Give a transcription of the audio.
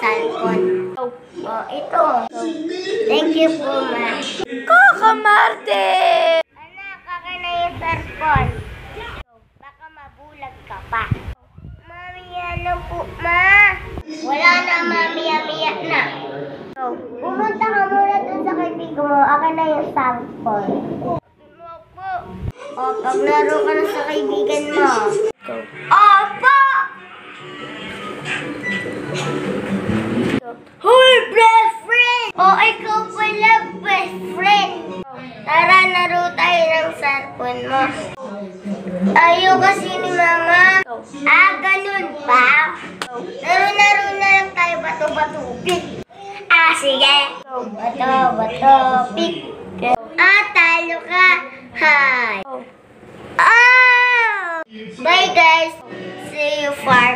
selpon. Ito. Thank you po, ma. Kakamarte! Anak, akin na yung selpon. Baka mabulag ka pa. Mami, ano po, ma? Wala na, mami, miya na. Pumunta ka muna dun sa kaibigan mo. Akin na yung selpon. Paglaro ka na sa kaibigan mo. Opo! Hoy, best friend! Ikaw pala, best friend. Tara, laro tayo ng selpon mo. Ayaw kasi ni mama. Ganun ba? Laro-laro na lang tayo, bato-bato-pik. Sige. Bato-bato-pik. Talo ka. Hi. Bye guys. See you far.